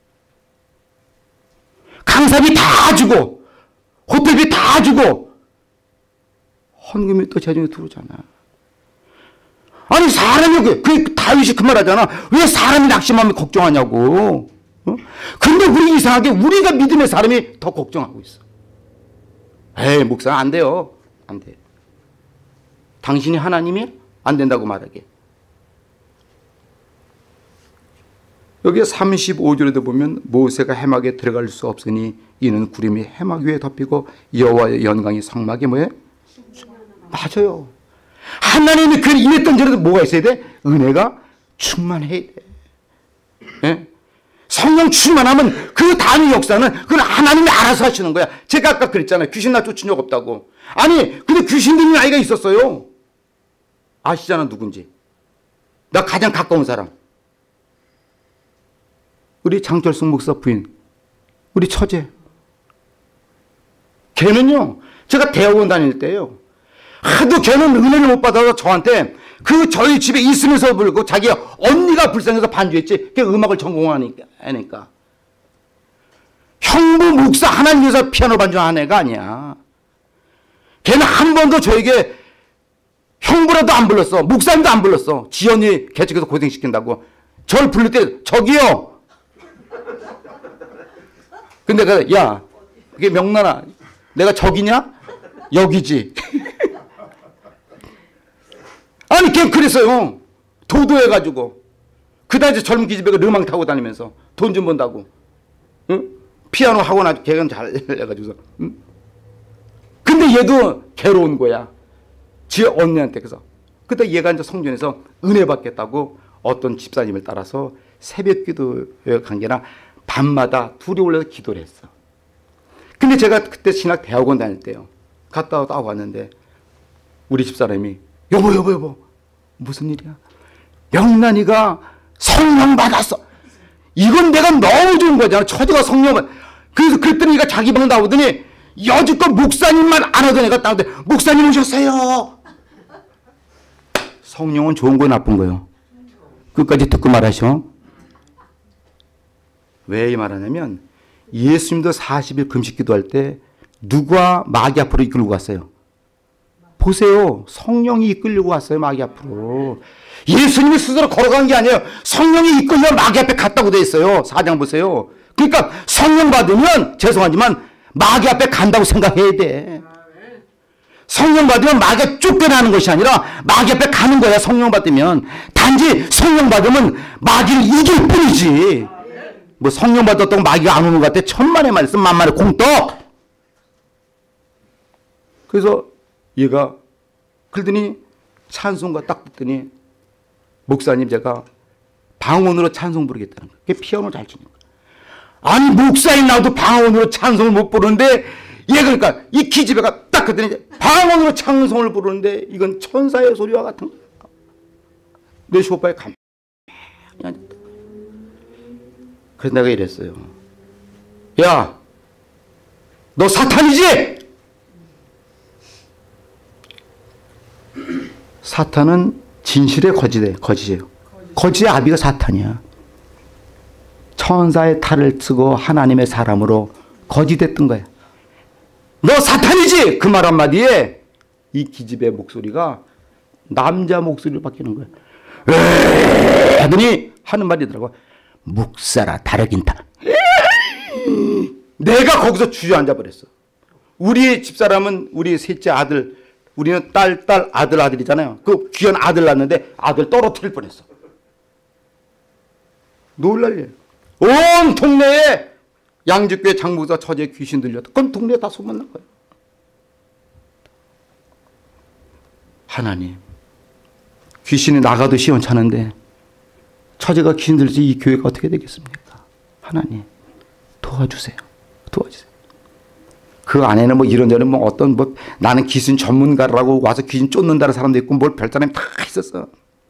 강사비 다 주고 호텔비 다 주고 헌금이 또 재정에 들어오잖아. 아니 사람이 그, 그 다윗이 그 말하잖아. 왜 사람이 낙심하면 걱정하냐고. 어? 근데 우리 이상하게 우리가 믿음의 사람이 더 걱정하고 있어. 에이 목사 안 돼요. 안 돼. 당신이 하나님이 안 된다고 말하게. 여기 삼십오 절에도 보면 모세가 해막에 들어갈 수 없으니 이는 구름이 해막 위에 덮이고 여호와의 영광이 성막에 뭐예요? 맞아요. 하나님이 그 이랬던 전에도 뭐가 있어야 돼? 은혜가 충만해야 돼. 예? 성령 충만하면 그 다음 역사는 그건 하나님이 알아서 하시는 거야. 제가 아까 그랬잖아요. 귀신 나 쫓은 적 없다고. 아니 근데 귀신 들린 아이가 있었어요. 아시잖아 누군지. 나 가장 가까운 사람. 우리 장철승 목사 부인. 우리 처제. 걔는요. 제가 대학원 다닐 때요. 하도 걔는 은혜를 못 받아서 저한테 그 저희 집에 있으면서 불고 자기 언니가 불쌍해서 반주했지. 걔 음악을 전공하니까. 하니까. 형부 목사 하나님 위해서 피아노 반주한 애가 아니야. 걔는 한 번도 저에게 형부라도 안 불렀어. 목사님도 안 불렀어. 지연이 개척해서 고생시킨다고. 저를 부를 때 저기요. 근데 내가 야 그게 명란아 내가 저기냐? 여기지. 아니 걔 그랬어요. 도도해가지고 그 당시 젊은 기집애가 르망 타고 다니면서 돈 좀 번다고. 응? 피아노 학원 아주 걔가 잘 해가지고서. 응? 근데 얘도 괴로운 거야. 지 언니한테. 그래서 그때 얘가 이제 성전에서 은혜 받겠다고 어떤 집사님을 따라서 새벽 기도에 간 게나 밤마다 둘이 올라서 기도를 했어. 근데 제가 그때 신학 대학원 다닐 때요. 갔다 왔다 왔는데 우리 집사람이 여보 여보 여보 무슨 일이야? 영란이가 성령 받았어. 이건 내가 너무 좋은 거잖아. 처제가 성령 받. 그래서 그랬더니 얘가 자기 방 나오더니 여지껏 목사님만 안 하던 애가 나오는데 목사님 오셨어요. 성령은 좋은 거예요 나쁜 거예요? 끝까지 듣고 말하셔. 왜 이 말하냐면 예수님도 사십 일 금식 기도할 때 누가 마귀 앞으로 이끌고 갔어요? 보세요. 성령이 이끌려고 왔어요. 마귀 앞으로. 예수님이 스스로 걸어간 게 아니에요. 성령이 이끌려 마귀 앞에 갔다고 돼 있어요. 사 장 보세요. 그러니까 성령 받으면 죄송하지만 마귀 앞에 간다고 생각해야 돼. 성령 받으면 마귀가 쫓겨나는 것이 아니라 마귀 앞에 가는 거야. 성령 받으면. 단지 성령 받으면 마귀를 이길 뿐이지. 뭐 성령 받았다고 마귀가 안 오는 것 같아. 천만의 말씀 만만의 공떡. 그래서 얘가 그러더니 찬송가 딱 듣더니 목사님 제가 방언으로 찬송 부르겠다는 거예요. 그게 피아노 잘 치는 거예요. 아니 목사님 나도 방언으로 찬송을 못 부르는데 얘 그러니까 이 기집애가 딱 그랬더니 방언으로 찬송을 부르는데 이건 천사의 소리와 같은 거예요. 내 쇼파에 가만히 앉았다. 그래서 내가 이랬어요. 야, 너 사탄이지? 사탄은 진실의 거짓이에요. 거짓이에요. 거짓의 아비가 사탄이야. 천사의 탈을 쓰고 하나님의 사람으로 거짓했던 거야. 너 사탄이지? 그 말 한마디에 이 기집의 목소리가 남자 목소리로 바뀌는 거야. 에이 하더니 하는 말이더라고. 묵사라 다르긴 다. 내가 거기서 주저앉아 버렸어. 우리 집사람은 우리 셋째 아들, 우리는 딸, 딸, 아들, 아들이잖아요. 그 귀한 아들 낳는데 아들 떨어뜨릴 뻔했어. 놀랄 일. 온 동네에 양직교회 장목사 처제 귀신 들렸다. 그럼 동네에 다 소문난 거예요. 하나님, 귀신이 나가도 시원찮은데 처제가 귀신 들지 이 교회가 어떻게 되겠습니까? 하나님, 도와주세요. 도와주세요. 그 안에는 뭐 이런저런 뭐 어떤 뭐 나는 귀신 전문가라고 와서 귀신 쫓는다는 사람도 있고 뭘 별사람이 다 있었어.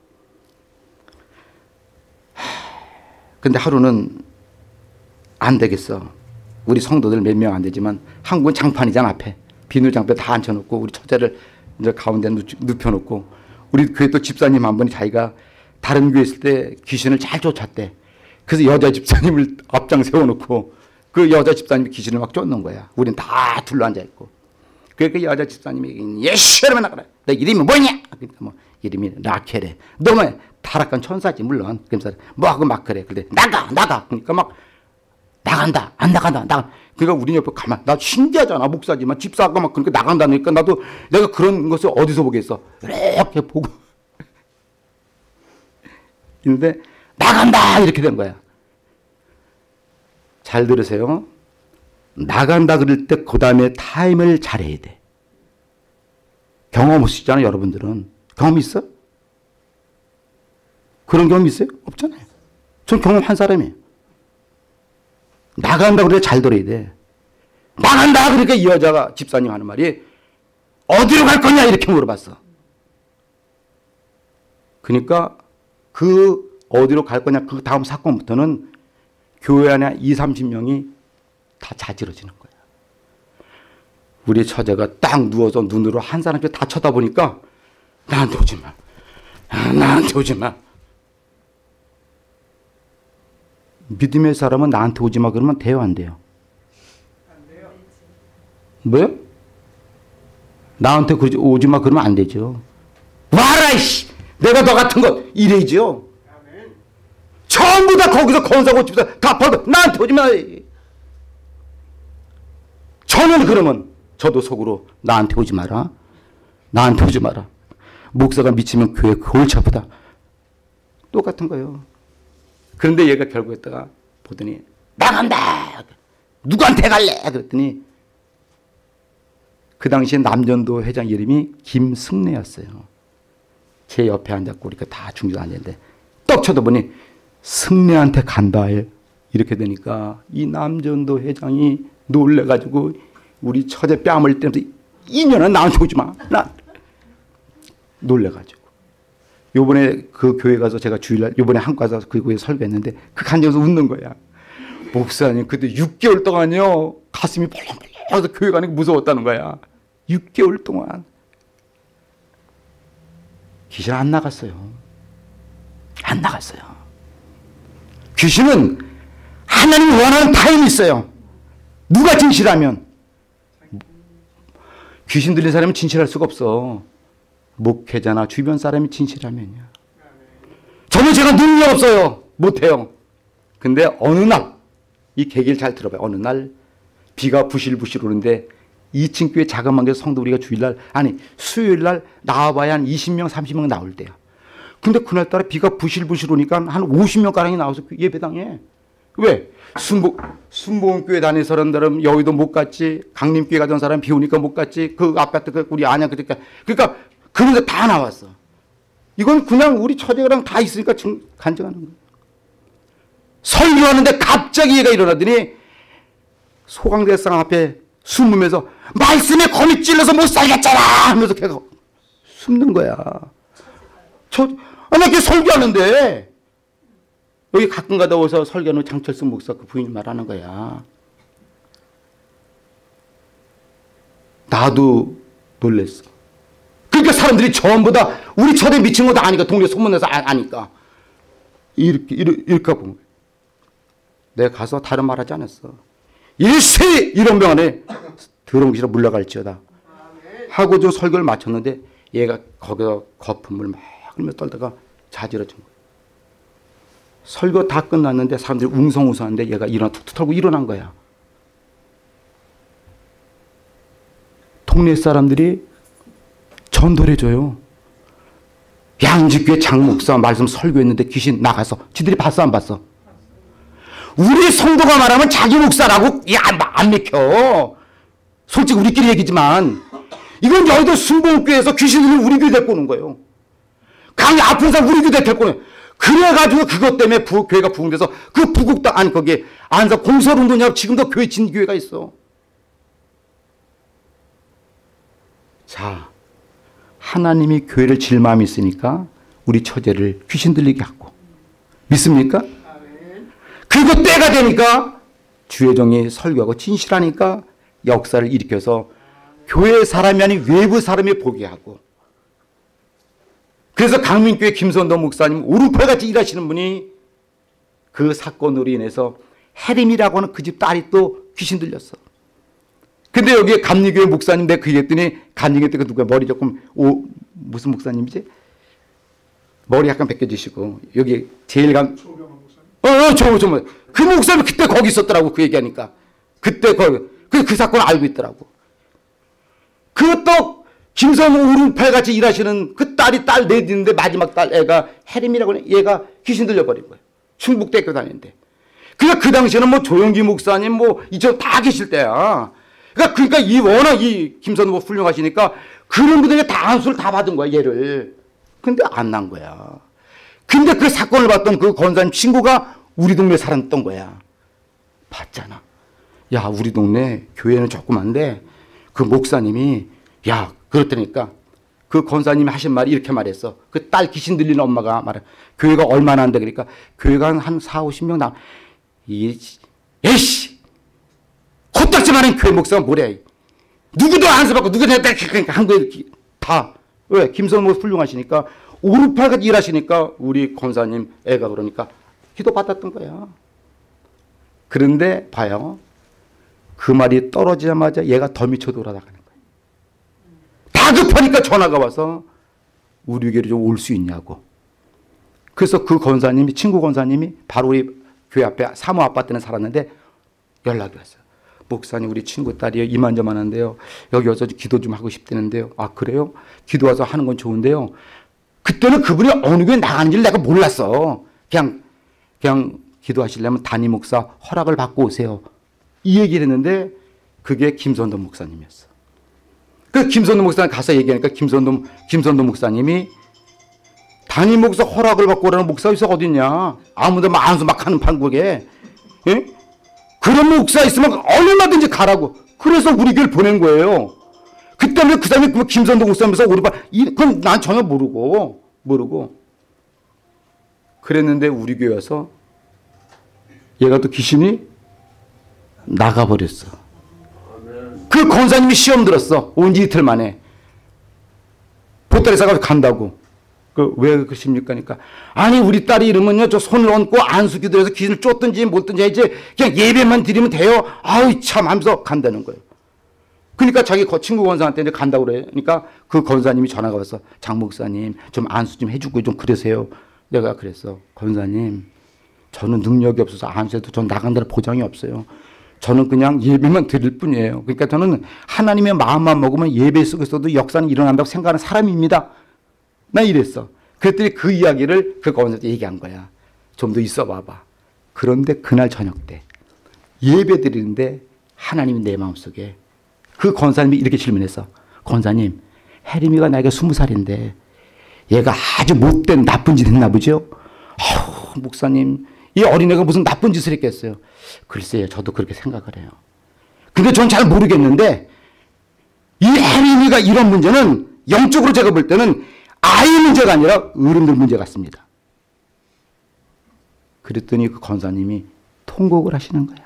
근데 하루는 안 되겠어. 우리 성도들 몇 명 안 되지만 한국은 장판이잖아. 앞에 비닐 장판 다 앉혀놓고 우리 처제를 이제 가운데 눕혀놓고 우리 교회 또 집사님 한 분이 자기가 다른 교회 있을 때 귀신을 잘 쫓았대. 그래서 여자 집사님을 앞장 세워놓고 그 여자 집사님이 귀신을 막 쫓는 거야. 우린 다 둘러앉아 있고. 그러니까 그 여자 집사님이 예수님을 나가라. 내 이름이 뭐냐? 그러니까 뭐 이름이 라켈에. 너무 타락한 천사지 물론. 그래서 뭐하고 막 그래. 근데 나가 나가. 그러니까 막 나간다 안 나간다 나가. 그러니까 우리 옆에 가만. 나 신기하잖아. 목사지만 집사가 막 그러니까 나간다니까 나도 내가 그런 것을 어디서 보겠어. 이렇게 보고 있는데 나간다 이렇게 된 거야. 잘 들으세요. 나간다 그럴 때 그 다음에 타임을 잘해야 돼. 경험 없으시잖아요. 여러분들은. 경험 있어? 그런 경험 있어요? 없잖아요. 전 경험한 사람이에요. 나간다 그래 잘 들어야 돼. 나간다 그러니까 이 여자가 집사님 하는 말이 어디로 갈 거냐 이렇게 물어봤어. 그러니까 그 어디로 갈 거냐 그 다음 사건부터는 교회 안에 이삼십 명이 다 자지러지는 거야. 우리 처제가 딱 누워서 눈으로 한 사람씩 다 쳐다보니까 나한테 오지 마. 나한테 오지 마. 믿음의 사람은 나한테 오지 마 그러면 돼요 안 돼요? 안 돼요. 뭐요? 나한테 그러지 오지 마 그러면 안 되죠. 와라 이씨. 내가 너 같은 것 이래죠. 아멘. 전부 다 거기서 건사고 집사 다 벌고 나한테 오지 마. 저는 그러면 저도 속으로 나한테 오지 마라. 나한테 오지 마라. 목사가 미치면 교회 골치 아프다. 똑같은 거예요. 그런데 얘가 결국 했다가 보더니 나간다. 누구한테 갈래? 그랬더니 그 당시에 남전도 회장 이름이 김승래였어요. 제 옆에 앉았고 우리가 다 중지도 앉았는데 떡 쳐다보니 승래한테 간다. 이렇게 되니까 이 남전도 회장이 놀래가지고 우리 처제 뺨을 때면서 이년은 나한테 오지 마. 나 놀래가지고 요번에 그 교회 가서 제가 주일날 요번에 한국 가서 그 교회 설교했는데 그 간증에서 웃는 거야. 목사님 그때 육 개월 동안요 가슴이 벌렁벌렁해서 교회 가는 게 무서웠다는 거야. 육 개월 동안 귀신 안 나갔어요. 안 나갔어요. 귀신은 하나님이 원하는 타임이 있어요. 누가 진실하면. 귀신 들린 사람은 진실할 수가 없어. 목회자나 주변 사람이 진실하면요. 저는 제가 능력 없어요. 못해요. 근데 어느 날 이 계기를 잘 들어봐요. 어느 날 비가 부실부실 오는데 이 층 교회 자그마한 게 성도 우리가 주일날 아니 수요일날 나와봐야 한 이십 명 삼십 명 나올 때야. 근데 그날따라 비가 부실부실 오니까 한 오십 명가량이 나와서 예배당에. 왜? 순복, 순복음교회 다니는 사람들은 여의도 못 갔지. 강림교회 가던 사람 비 오니까 못 갔지. 그 아파트 그 우리 아냐 그러니까 그러니까 그런데 다 나왔어. 이건 그냥 우리 처제랑 다 있으니까 증, 간증하는 거예요. 설교하는데 갑자기 얘가 일어나더니 소강대상 앞에 숨으면서 말씀에 거미 찔러서 못 살겠잖아 하면서 걔가 숨는 거야. 저, 아, 나 걔 설교하는데 여기 가끔 가다 오서 설교하는 장철승 목사 그 부인이 말하는 거야. 나도 놀랬어. 그러니까 사람들이 전부 다 우리 처대 미친 거 다 아니까 동네 소문내서 아, 아니까 이렇게 이렇게, 이렇게 본 거야. 내가 가서 다른 말 하지 않았어. 일시 이런 병원에 더러운 귀신으로 물러갈지어다 하고 좀 설교를 마쳤는데 얘가 거기서 거품을 막 흘며 떨다가 자지러진 거야. 설교 다 끝났는데 사람들이 웅성웅성한데 얘가 일어나 툭툭 털고 일어난 거야. 동네 사람들이 전도해줘요. 양지교회 장목사 말씀 설교했는데 귀신 나가서 지들이 봤어 안 봤어? 우리 성도가 말하면 자기 목사라고 안, 안 믿겨. 솔직히 우리끼리 얘기지만 이건 여의도 순복음교회에서 귀신 들리면 우리 교회 데리고 오는 거예요. 강의 아픈 사람 우리 교회 데리고 오는 거예요. 그래가지고 그것 때문에 부, 교회가 부흥돼서 그 부국당 아니 거기에 안서 공설운동이라고 지금도 교회 진교회가 있어. 자, 하나님이 교회를 질 마음이 있으니까 우리 처제를 귀신 들리게 하고 믿습니까? 그리고 때가 되니까 주의 종이 설교하고 진실하니까 역사를 일으켜서 교회 사람이 아닌 외부 사람이 보게 하고 그래서 강민교회 김선도 목사님 오른팔같이 일하시는 분이 그 사건으로 인해서 해림이라고 하는 그 집 딸이 또 귀신 들렸어. 근데 여기에 감리교회 목사님 내가 그 얘기했더니 간증회 때 그 누가 머리 조금 오 무슨 목사님이지? 머리 약간 벗겨지시고 여기 제일 감 어어 저 저 그 목사님 그때 거기 있었더라고. 그 얘기하니까 그때 거기 그, 그 사건 알고 있더라고. 그것도 김선우 오른팔 같이 일하시는 그 딸이 딸 넷인데 마지막 딸 애가 혜림이라고 해. 얘가 귀신 들려버린 거예요. 충북대학교 다니는데. 그러니까 그 당시에는 뭐 조영기 목사님 뭐 이쪽 다 계실 때야. 그러니까 그러니까 이 워낙 이 김선우 훌륭하시니까 그런 분들이 다 안수를 다 받은 거야 얘를. 근데 안 난 거야. 근데 그 사건을 봤던 그 권사님 친구가 우리 동네에 살았던 거야. 봤잖아. 야 우리 동네 교회는 조그만데 그 목사님이 야 그렇다니까 그 권사님이 하신 말이 이렇게 말했어. 그 딸 귀신 들리는 엄마가 말해. 교회가 얼마나 한다 그러니까 교회가 한 사오십 명 남. 이 에이씨 헛딱지 많은 교회 목사가 뭐래. 누구도 안수 받고 누구도 그러니까 한 거에 다 왜 김선모 훌륭하시니까 오른팔같이 일하시니까 우리 권사님 애가 그러니까 기도 받았던 거야. 그런데 봐요. 그 말이 떨어지자마자 얘가 더 미쳐 돌아다니는 거야. 다급하니까 전화가 와서 우리 교회로 좀 올 수 있냐고. 그래서 그 권사님이 친구 권사님이 바로 우리 교회 앞에 사모 아파트는 살았는데 연락이 왔어요. 목사님 우리 친구 딸이요 이만저만한데요. 여기 와서 기도 좀 하고 싶다는데요. 아 그래요? 기도 와서 하는 건 좋은데요. 그때는 그분이 어느 교회 나가는지를 내가 몰랐어. 그냥 그냥 기도하시려면 담임 목사 허락을 받고 오세요. 이 얘기를 했는데 그게 김선동 목사님이었어. 그 김선동 목사님 가서 얘기하니까 김선동 김선동 목사님이 담임 목사 허락을 받고 오라는 목사 있어 어디 있냐. 아무도 막 안수 막 하는 판국에. 예? 그런 목사 있으면 얼마든지 가라고. 그래서 우리 교회를 보낸 거예요. 그때는 그 사람이 그 김선동 목사님에서 우리 반, 그건 난 전혀 모르고, 모르고. 그랬는데 우리 교회 와서 얘가 또 귀신이 나가버렸어. 그 권사님이 시험 들었어. 온 지 이틀 만에. 보따리 싸가지고 간다고. 그, 왜 그러십니까? 그러니까. 아니, 우리 딸이 이러면요, 저 손을 얹고 안수기도해서 귀신을 쫓든지 뭘든지 이제 그냥 예배만 드리면 돼요. 아우, 참 하면서 간다는 거예요. 그러니까 자기 친구 권사한테 이제 간다고 그러니까 그 권사님이 전화가 와서 장 목사님 좀 안수 좀 해주고 좀 그러세요. 내가 그랬어. 권사님, 저는 능력이 없어서 안수해도 전 나간다는 보장이 없어요. 저는 그냥 예배만 드릴 뿐이에요. 그러니까 저는 하나님의 마음만 먹으면 예배 속에서도 역사는 일어난다고 생각하는 사람입니다. 나 이랬어. 그랬더니 그 이야기를 그 권사한테 얘기한 거야. 좀 더 있어 봐봐. 그런데 그날 저녁 때 예배 드리는데 하나님이 내 마음속에 그 권사님이 이렇게 질문했어. 권사님, 혜림이가 나이가 스무 살인데 얘가 아주 못된 나쁜 짓 했나 보죠? 아우, 목사님, 이 어린애가 무슨 나쁜 짓을 했겠어요? 글쎄요, 저도 그렇게 생각을 해요. 근데 전 잘 모르겠는데 이 혜림이가 이런 문제는 영적으로 제가 볼 때는 아이 문제가 아니라 어른들 문제 같습니다. 그랬더니 그 권사님이 통곡을 하시는 거야.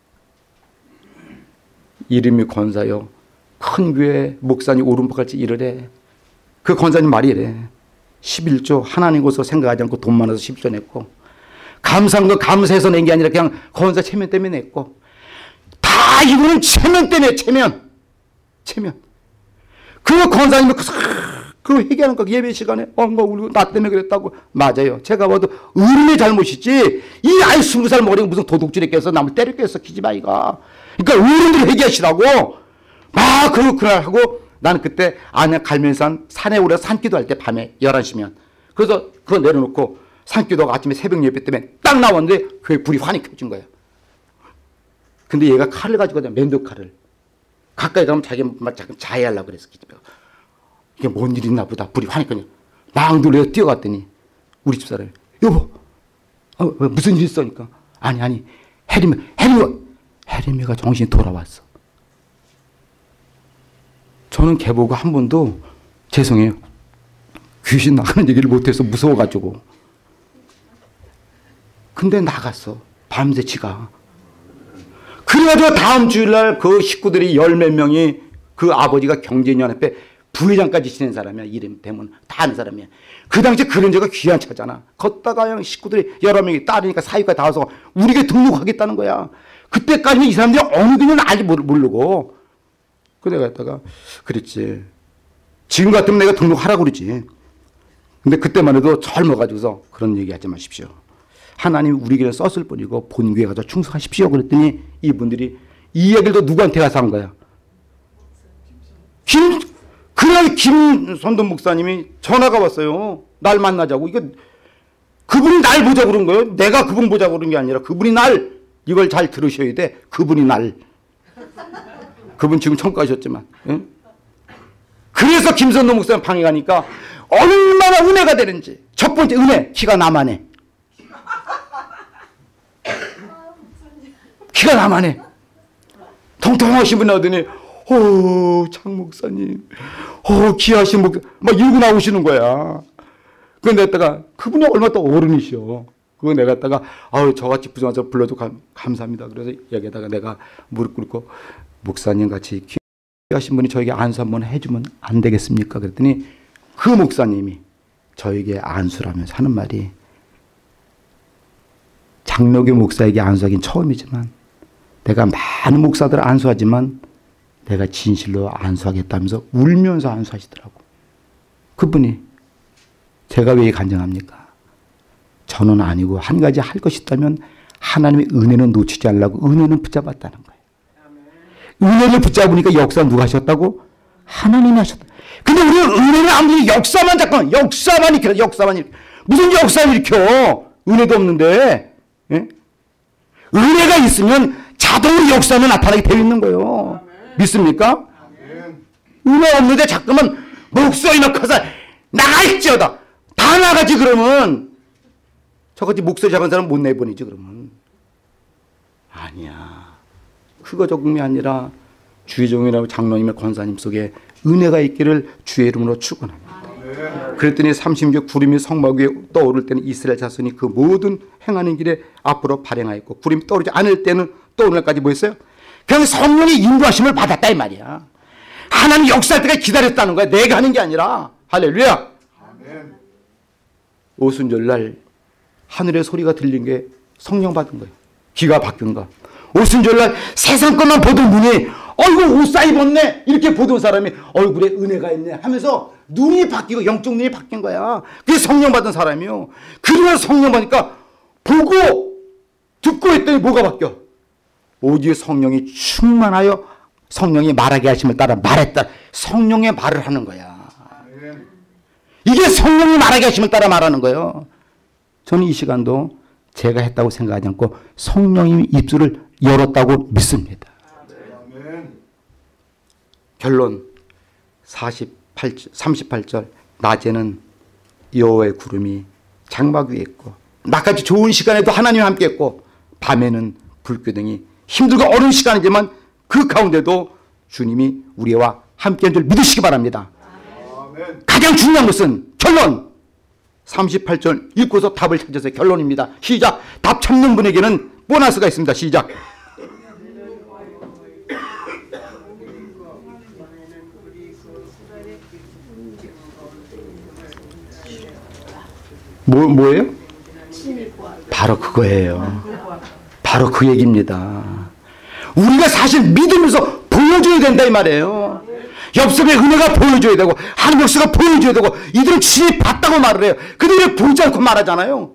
이름이 권사요. 큰 교회 목사님 오른팔같이 일을 해. 그 권사님 말이 이래. 십일조 하나님 곳으로 생각하지 않고 돈 많아서 십일조 냈고 감사한 거 감사해서 낸 게 아니라 그냥 권사 체면 때문에 냈고 다 이거는 체면 때문에 체면. 체면. 그 권사님이 그, 그 회개하는 거 예배 시간에 엉엉 울고 나 때문에 그랬다고. 맞아요. 제가 봐도 어른의 잘못이지 이 아이 스무 살 머리가 무슨 도둑질에 껴서 남을 때렸겠어 기집아이가. 그러니까 어른들이 회개하시라고 막 그, 그날 하고 나는 그때 안양 갈면산 산에 오래 산기도 할 때 밤에 열한 시면 그래서 그거 내려놓고 산기도가 아침에 새벽 예배 때문에 딱 나왔는데 교회 불이 환히 켜진 거야. 근데 얘가 칼을 가지고 가자 맨도 칼을 가까이 가면 자기 막 자해하려고 그랬어. 이게 뭔 일이 있나 보다. 불이 환히 켜냐. 막 놀래서 뛰어갔더니 우리 집사람이 여보 어, 무슨 일 있어? 니까 아니 아니 혜림이 혜림이가 혜림이가 정신이 돌아왔어. 저는 걔보고 한 번도 죄송해요. 귀신 나가는 얘기를 못해서 무서워가지고. 근데 나갔어. 밤새 지가. 그래가지고 다음 주일날 그 식구들이 열 몇 명이 그 아버지가 경제연합회 부회장까지 지낸 사람이야. 이름 대문 다 아는 사람이야. 그 당시에 그런 데가 귀한 차잖아. 걷다가 식구들이 여러 명이 딸이니까 사위까지 다 와서 우리에게 등록하겠다는 거야. 그때까지는 이 사람들이 어느 교회는 알지 모르고. 그 내가 했다가 그랬지. 지금 같으면 내가 등록하라고 그러지. 근데 그때만 해도 젊어가지고서 그런 얘기 하지 마십시오. 하나님이 우리 길에 썼을 뿐이고 본교에 가서 충성하십시오. 그랬더니 이분들이 이 얘기를 누구한테 가서 한 거야? 김, 그날 김선돈 목사님이 전화가 왔어요. 날 만나자고. 이거 그분이 날 보자고 그런 거예요. 내가 그분 보자고 그런 게 아니라 그분이 날, 이걸 잘 들으셔야 돼. 그분이 날. 그분 지금 청구하셨지만. 응? 그래서 김선돈 목사님 방에 가니까 얼마나 은혜가 되는지. 첫 번째 은혜, 키가 나만해. 키가 나만해. 통통하신 분 나오더니 오, 장 목사님, 오, 귀하신 목사, 막 이러고 나오시는 거야. 그런데 내가 그분이 얼마나 또 어른이셔. 그거 내가 갖다가 아우 저같이 부정해서 불러도 감, 감사합니다. 그래서 여기다가 내가 무릎 꿇고 목사님 같이 귀하신 분이 저에게 안수 한번 해주면 안 되겠습니까? 그랬더니 그 목사님이 저에게 안수라면서 하는 말이, 장로교 목사에게 안수하긴 처음이지만 내가 많은 목사들 안수하지만 내가 진실로 안수하겠다면서 울면서 안수하시더라고. 그분이 제가 왜 간증합니까? 저는 아니고 한 가지 할 것이 있다면 하나님의 은혜는 놓치지 않으려고 은혜는 붙잡았다는 거예요. 은혜를 붙잡으니까 역사 누가 하셨다고? 하나님이 하셨다. 근데 우리는 은혜는 아무리 역사만 잠깐 역사만 일으켜 역사만 일으켜 무슨 역사를 일으켜? 은혜도 없는데. 예? 은혜가 있으면 자동으로 역사는 나타나게 되어 있는 거예요. 믿습니까? 은혜 없는데 자꾸만 목소리나 커서 나갈지어다. 다 나가지 그러면. 저같이 목소리 작은 사람 못 내보내지 그러면. 아니야. 그거 조금이 아니라 주의 종이라고 장로님의 권사님 속에 은혜가 있기를 주의 이름으로 축원합니다. 그랬더니 삼십육 구름이 성막 위에 떠오를 때는 이스라엘 자손이 그 모든 행하는 길에 앞으로 발행하였고, 구름이 떠오르지 않을 때는 또 오늘까지 뭐 했어요? 그냥 성령의 인도하심을 받았다 이 말이야. 하나님 역사할 때까지 기다렸다는 거야. 내가 하는 게 아니라. 할렐루야. 아멘. 오순절날 하늘의 소리가 들린 게 성령 받은 거예요. 귀가 바뀐 거. 오순절날 세상 것만 보던 눈이 어이구 옷 사 입었네 이렇게 보던 사람이 얼굴에 은혜가 있네 하면서 눈이 바뀌고 영적 눈이 바뀐 거야. 그게 성령 받은 사람이요. 그러면 성령 받으니까 보고 듣고 했더니 뭐가 바뀌어? 오직 성령이 충만하여 성령이 말하게 하심을 따라 말했다. 성령의 말을 하는 거야. 이게 성령이 말하게 하심을 따라 말하는 거예요. 저는 이 시간도 제가 했다고 생각하지 않고 성령이 입술을 열었다고 믿습니다. 결론 사십팔 절, 삼십팔 절 낮에는 여호와의 구름이 장막 위에 있고 낮까지 좋은 시간에도 하나님이 함께 했고 밤에는 불교등이 힘들고 어려운 시간이지만 그 가운데도 주님이 우리와 함께한 줄 믿으시기 바랍니다. 아멘. 가장 중요한 것은 결론 삼십팔 절 읽고서 답을 찾으세요. 결론입니다. 시작. 답 찾는 분에게는 보너스가 있습니다. 시작. 뭐, 뭐예요? 바로 그거예요. 바로 그 얘기입니다. 우리가 사실 믿으면서 보여줘야 된다 이 말이에요. 엽섭의 은혜가 보여줘야 되고 하나님 역사가 보여줘야 되고 이들은 진이 봤다고 말을 해요. 그들이 보지 않고 말하잖아요.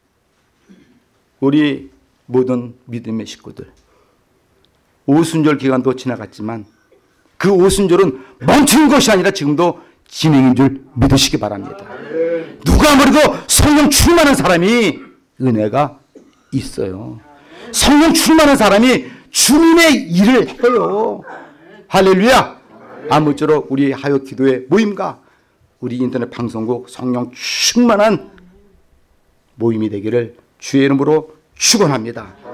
우리 모든 믿음의 식구들 오순절 기간도 지나갔지만 그 오순절은 멈추는 것이 아니라 지금도 진행인 줄 믿으시기 바랍니다. 누가 아무래도 성령 충만한 사람이 은혜가 있어요. 성령 충만한 사람이 주님의 일을 해요. 할렐루야. 아무쪼록 우리 하여 기도의 모임과 우리 인터넷 방송국 성령 충만한 모임이 되기를 주의 이름으로 축원합니다.